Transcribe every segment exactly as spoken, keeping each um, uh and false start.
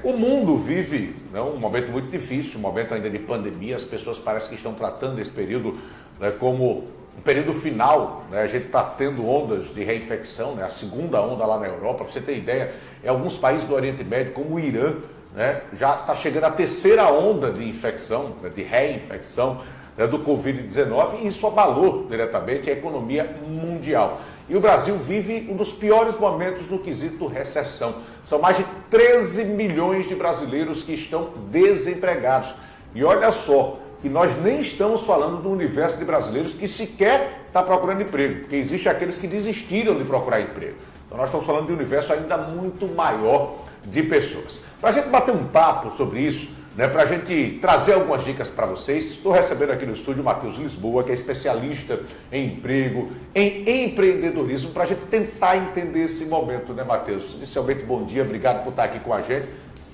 o mundo vive, né, um momento muito difícil, um momento ainda de pandemia. As pessoas parecem que estão tratando esse período, né, como um período final, né? A gente está tendo ondas de reinfecção, né? A segunda onda lá na Europa, para você ter ideia, em alguns países do Oriente Médio, como o Irã, né, já está chegando a terceira onda de infecção, né, de reinfecção, né, do Covid dezenove, e isso abalou diretamente a economia mundial. E o Brasil vive um dos piores momentos no quesito recessão. São mais de treze milhões de brasileiros que estão desempregados. E olha só, que nós nem estamos falando do universo de brasileiros que sequer está procurando emprego, porque existe aqueles que desistiram de procurar emprego. Então nós estamos falando de um universo ainda muito maior de pessoas. Para a gente bater um papo sobre isso, né, para a gente trazer algumas dicas para vocês, estou recebendo aqui no estúdio o Matheus Lisboa, que é especialista em emprego, em empreendedorismo, para a gente tentar entender esse momento, né, Matheus? Inicialmente, bom dia, obrigado por estar aqui com a gente.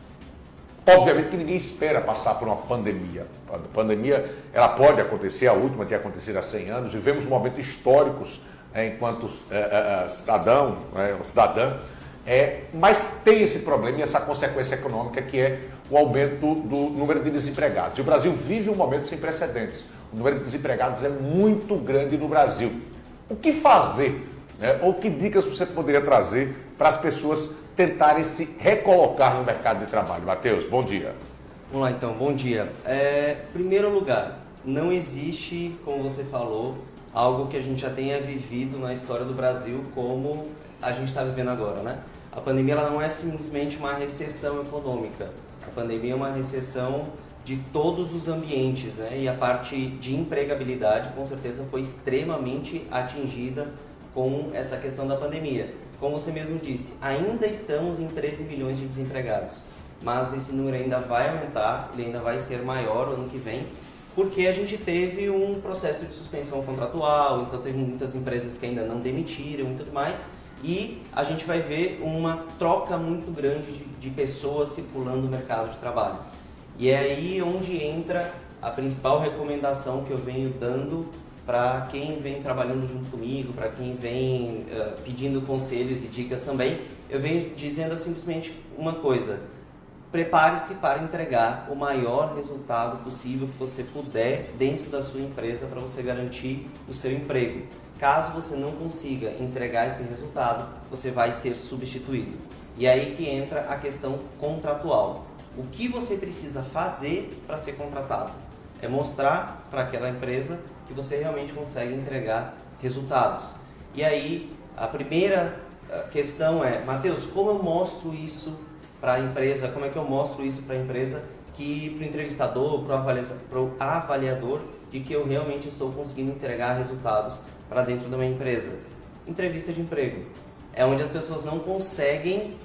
Obviamente que ninguém espera passar por uma pandemia. A pandemia, ela pode acontecer, a última tinha acontecido há cem anos, vivemos momentos históricos, né, enquanto é, é, cidadão, é, cidadã, é, mas tem esse problema e essa consequência econômica que é o aumento do número de desempregados. E o Brasil vive um momento sem precedentes. O número de desempregados é muito grande no Brasil. O que fazer, né, ou que dicas você poderia trazer para as pessoas tentarem se recolocar no mercado de trabalho? Matheus, bom dia. Vamos lá então, bom dia. É, primeiro lugar, não existe, como você falou, algo que a gente já tenha vivido na história do Brasil como a gente está vivendo agora, né? A pandemia ela não é simplesmente uma recessão econômica. A pandemia é uma recessão de todos os ambientes, né? E a parte de empregabilidade, com certeza, foi extremamente atingida com essa questão da pandemia. Como você mesmo disse, ainda estamos em treze milhões de desempregados, mas esse número ainda vai aumentar, ele ainda vai ser maior ano que vem, porque a gente teve um processo de suspensão contratual, então teve muitas empresas que ainda não demitiram e tudo mais, e a gente vai ver uma troca muito grande de, de pessoas circulando no mercado de trabalho. E é aí onde entra a principal recomendação que eu venho dando para quem vem trabalhando junto comigo, para quem vem uh, pedindo conselhos e dicas também. Eu venho dizendo simplesmente uma coisa: prepare-se para entregar o maior resultado possível que você puder dentro da sua empresa para você garantir o seu emprego. Caso você não consiga entregar esse resultado, você vai ser substituído. E aí que entra a questão contratual. O que você precisa fazer para ser contratado? É mostrar para aquela empresa que você realmente consegue entregar resultados. E aí, a primeira questão é: Matheus, como eu mostro isso para a empresa? Como é que eu mostro isso para a empresa, que para o entrevistador, para o avaliador, de que eu realmente estou conseguindo entregar resultados para dentro da minha empresa? Entrevista de emprego. É onde as pessoas não conseguem...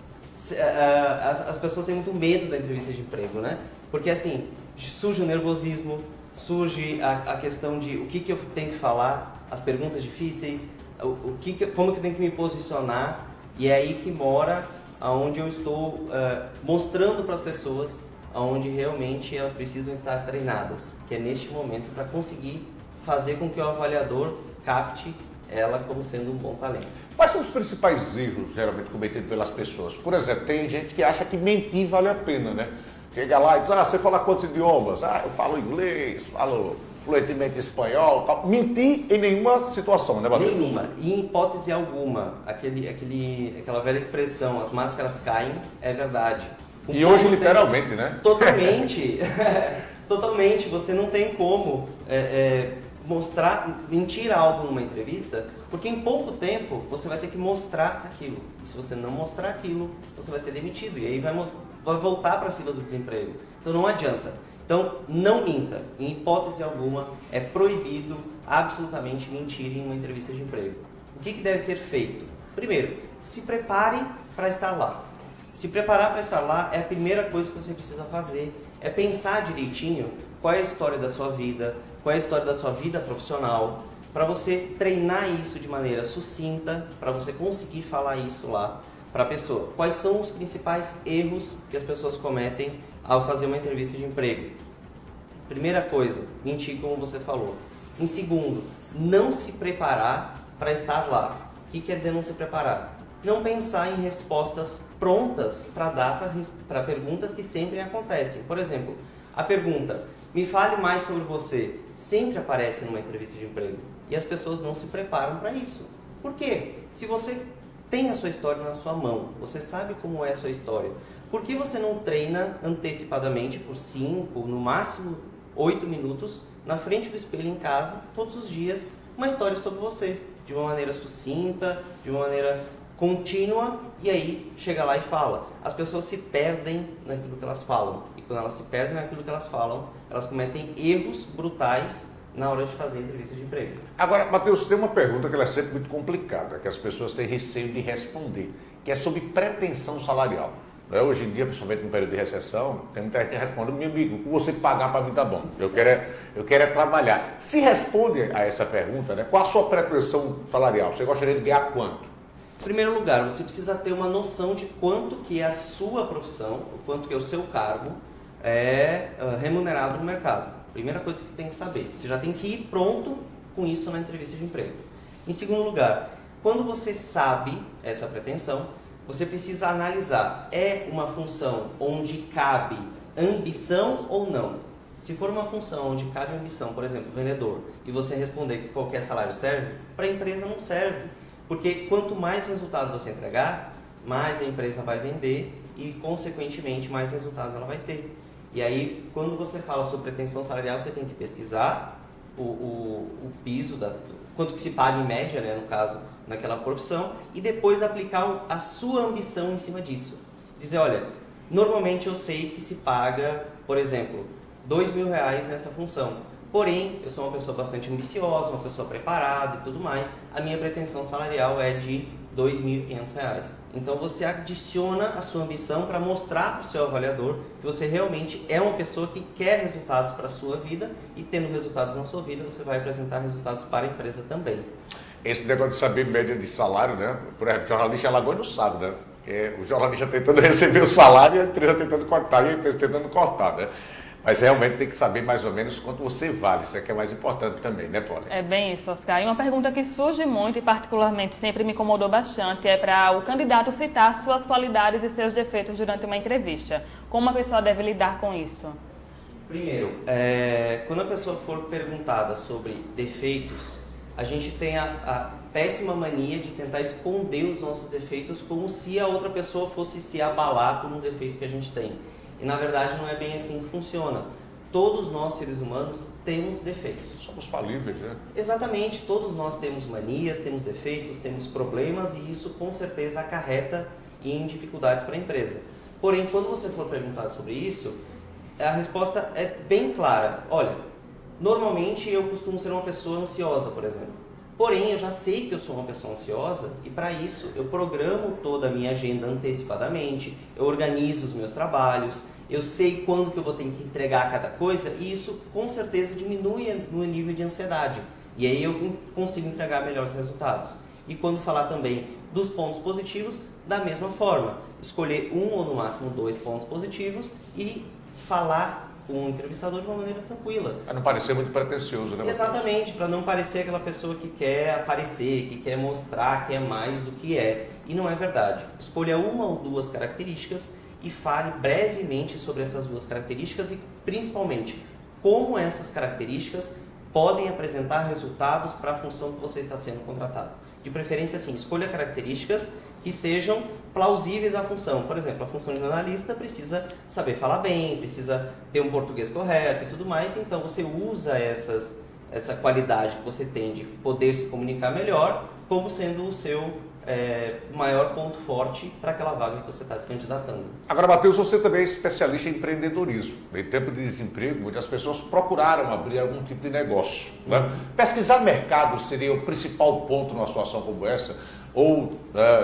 As pessoas têm muito medo da entrevista de emprego, né? Porque assim, surge o nervosismo, surge a, a questão de o que, que eu tenho que falar, as perguntas difíceis, o, o que que, como que eu tenho que me posicionar, e é aí que mora aonde eu estou uh, mostrando para as pessoas aonde realmente elas precisam estar treinadas, que é neste momento, para conseguir fazer com que o avaliador capte ela como sendo um bom talento. Quais são os principais erros geralmente cometidos pelas pessoas? Por exemplo, tem gente que acha que mentir vale a pena, né? Chega lá e diz: ah, você fala quantos idiomas? Ah, eu falo inglês, falo fluentemente espanhol, tal. Mentir em nenhuma situação, né, Matheus? Nenhuma, em hipótese alguma. Aquele, aquele, aquela velha expressão, as máscaras caem, é verdade. Com e hoje literalmente, tempo, né? Totalmente, totalmente. Você não tem como é, é, mostrar, mentir algo numa entrevista, porque em pouco tempo você vai ter que mostrar aquilo. E se você não mostrar aquilo, você vai ser demitido. E aí vai, vai voltar para a fila do desemprego. Então não adianta. Então não minta. Em hipótese alguma, é proibido absolutamente mentir em uma entrevista de emprego. O que, que deve ser feito? Primeiro, se prepare para estar lá. Se preparar para estar lá é a primeira coisa que você precisa fazer. É pensar direitinho qual é a história da sua vida, qual é a história da sua vida profissional, para você treinar isso de maneira sucinta, para você conseguir falar isso lá para a pessoa. Quais são os principais erros que as pessoas cometem ao fazer uma entrevista de emprego? Primeira coisa, mentir, como você falou. Em segundo, não se preparar para estar lá. O que quer dizer não se preparar? não pensar em respostas prontas para dar para perguntas que sempre acontecem. Por exemplo, a pergunta, me fale mais sobre você, sempre aparece numa entrevista de emprego. E as pessoas não se preparam para isso. Por quê? Se você tem a sua história na sua mão, você sabe como é a sua história, por que você não treina antecipadamente por cinco, no máximo oito minutos, na frente do espelho em casa, todos os dias, uma história sobre você, de uma maneira sucinta, de uma maneira contínua, e aí chega lá e fala. As pessoas se perdem naquilo que elas falam, e quando elas se perdem naquilo que elas falam, elas cometem erros brutais na hora de fazer entrevista de emprego. Agora, Matheus, tem uma pergunta que ela é sempre muito complicada, que as pessoas têm receio de responder, que é sobre pretensão salarial. Hoje em dia, principalmente no período de recessão, tem muita gente que responde, meu amigo, o que você pagar para mim tá bom, eu quero é, eu quero é trabalhar. Se responde a essa pergunta, né, qual a sua pretensão salarial? Você gostaria de ganhar quanto? Em primeiro lugar, você precisa ter uma noção de quanto que é a sua profissão, o quanto que é o seu cargo é uh, remunerado no mercado. Primeira coisa que você tem que saber, você já tem que ir pronto com isso na entrevista de emprego. Em segundo lugar, quando você sabe essa pretensão, você precisa analisar, é uma função onde cabe ambição ou não? Se for uma função onde cabe ambição, por exemplo, vendedor, e você responder que qualquer salário serve, para a empresa não serve. Porque quanto mais resultado você entregar, mais a empresa vai vender e, consequentemente, mais resultados ela vai ter. E aí, quando você fala sobre pretensão salarial, você tem que pesquisar o, o, o piso, da, quanto que se paga em média, né, no caso, naquela profissão, e depois aplicar a sua ambição em cima disso. Dizer, olha, normalmente eu sei que se paga, por exemplo, dois mil reais nessa função. Porém, eu sou uma pessoa bastante ambiciosa, uma pessoa preparada e tudo mais. A minha pretensão salarial é de dois mil e quinhentos reais. Então você adiciona a sua ambição para mostrar para o seu avaliador que você realmente é uma pessoa que quer resultados para a sua vida, e tendo resultados na sua vida, você vai apresentar resultados para a empresa também. Esse negócio de saber média de salário, né? Por exemplo, o jornalista Alagoas não sabe, né? É, o jornalista tentando receber o salário e a empresa tentando cortar, e a empresa tentando cortar, né? Mas realmente tem que saber mais ou menos quanto você vale, isso é que é mais importante também, né, Polly? É bem isso, Oscar. E uma pergunta que surge muito e particularmente sempre me incomodou bastante é para o candidato citar suas qualidades e seus defeitos durante uma entrevista. Como a pessoa deve lidar com isso? Primeiro, é, quando a pessoa for perguntada sobre defeitos, a gente tem a, a péssima mania de tentar esconder os nossos defeitos como se a outra pessoa fosse se abalar por um defeito que a gente tem. E na verdade não é bem assim que funciona. Todos nós, seres humanos, temos defeitos. Somos falíveis, né? Exatamente, todos nós temos manias, temos defeitos, temos problemas, e isso com certeza acarreta em dificuldades para a empresa. Porém, quando você for perguntado sobre isso, a resposta é bem clara. Olha, normalmente eu costumo ser uma pessoa ansiosa, por exemplo. Porém, eu já sei que eu sou uma pessoa ansiosa, e para isso eu programo toda a minha agenda antecipadamente, eu organizo os meus trabalhos, eu sei quando que eu vou ter que entregar cada coisa, e isso com certeza diminui o meu nível de ansiedade. E aí eu consigo entregar melhores resultados. E quando falar também dos pontos positivos, da mesma forma, escolher um ou no máximo dois pontos positivos e falar com o entrevistador de uma maneira tranquila. Para não parecer muito pretencioso, né? Exatamente, para não parecer aquela pessoa que quer aparecer, que quer mostrar que é mais do que é. E não é verdade. Escolha uma ou duas características e fale brevemente sobre essas duas características e, principalmente, como essas características podem apresentar resultados para a função que você está sendo contratado. De preferência, assim, escolha características que sejam plausíveis à função. Por exemplo, a função de analista precisa saber falar bem, precisa ter um português correto e tudo mais, então você usa essas, essa qualidade que você tem de poder se comunicar melhor como sendo o seu é, maior ponto forte para aquela vaga que você está se candidatando. Agora, Matheus, você também é especialista em empreendedorismo. Em tempo de desemprego, muitas pessoas procuraram abrir algum tipo de negócio, né? Uhum. Pesquisar mercado seria o principal ponto numa situação como essa? Ou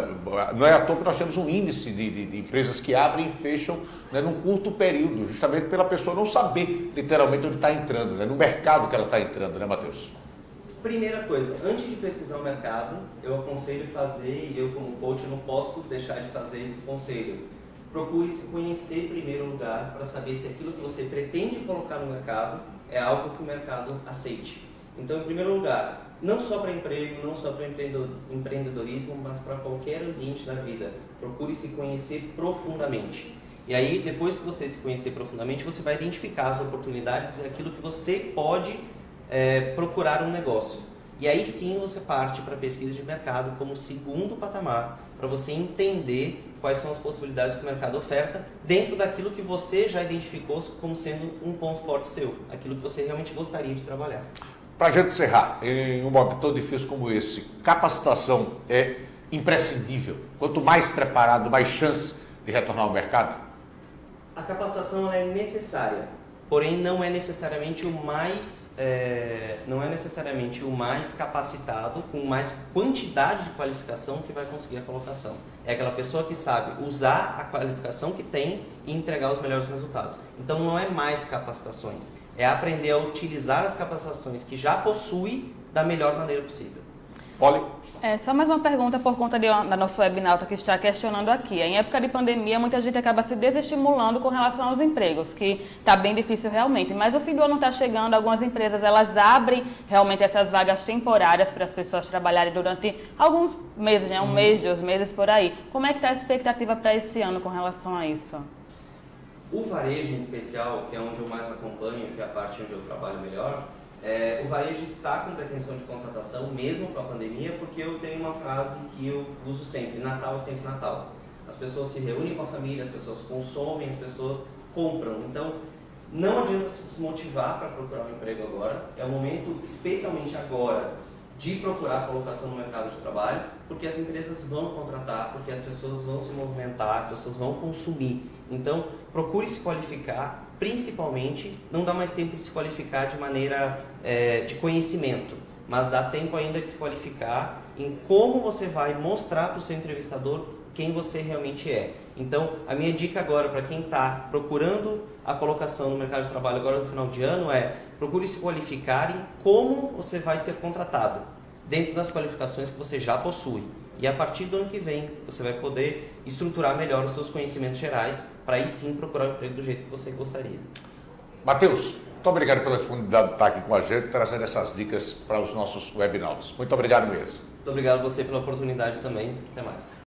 é, não é à toa que nós temos um índice de, de, de empresas que abrem e fecham, né, num curto período, justamente pela pessoa não saber literalmente onde está entrando, né, no mercado que ela está entrando, né, Matheus? Primeira coisa, antes de pesquisar o mercado, eu aconselho fazer, e eu como coach eu não posso deixar de fazer esse conselho. Procure se conhecer em primeiro lugar para saber se aquilo que você pretende colocar no mercado é algo que o mercado aceite. Então, em primeiro lugar, não só para emprego, não só para empreendedorismo, mas para qualquer ambiente da vida. Procure se conhecer profundamente. E aí, depois que você se conhecer profundamente, você vai identificar as oportunidades e aquilo que você pode é, procurar um negócio. E aí sim você parte para a pesquisa de mercado como segundo patamar, para você entender quais são as possibilidades que o mercado oferta dentro daquilo que você já identificou como sendo um ponto forte seu, aquilo que você realmente gostaria de trabalhar. Para a gente encerrar, em um momento tão difícil como esse, capacitação é imprescindível. Quanto mais preparado, mais chance de retornar ao mercado? A capacitação é necessária, porém não é necessariamente o mais, é, não é necessariamente o mais capacitado, com mais quantidade de qualificação que vai conseguir a colocação. É aquela pessoa que sabe usar a qualificação que tem e entregar os melhores resultados. Então não é mais capacitações, é aprender a utilizar as capacitações que já possui da melhor maneira possível. Poli? É, só mais uma pergunta por conta de, da nossa webnauta que está questionando aqui. Em época de pandemia, muita gente acaba se desestimulando com relação aos empregos, que está bem difícil realmente. Mas o fim do ano está chegando, algumas empresas elas abrem realmente essas vagas temporárias para as pessoas trabalharem durante alguns meses, né? um hum. mês, dois meses por aí. Como é que está a expectativa para esse ano com relação a isso? O varejo em especial, que é onde eu mais acompanho, que é a parte onde eu trabalho melhor, É, o varejo está com pretensão de contratação, mesmo com a pandemia, porque eu tenho uma frase que eu uso sempre: Natal é sempre Natal. As pessoas se reúnem com a família, as pessoas consomem, as pessoas compram. Então, não adianta se desmotivar para procurar um emprego agora. É o momento, especialmente agora, de procurar colocação no mercado de trabalho, porque as empresas vão contratar, porque as pessoas vão se movimentar, as pessoas vão consumir. Então, procure se qualificar, principalmente, não dá mais tempo de se qualificar de maneira é, de conhecimento, mas dá tempo ainda de se qualificar em como você vai mostrar para o seu entrevistador quem você realmente é. Então, a minha dica agora para quem está procurando a colocação no mercado de trabalho agora no final de ano é: procure se qualificar em como você vai ser contratado, dentro das qualificações que você já possui. E a partir do ano que vem, você vai poder estruturar melhor os seus conhecimentos gerais para aí sim procurar o emprego do jeito que você gostaria. Matheus, muito obrigado pela disponibilidade de estar aqui com a gente, trazendo essas dicas para os nossos webinautas. Muito obrigado mesmo. Muito obrigado a você pela oportunidade também. Até mais.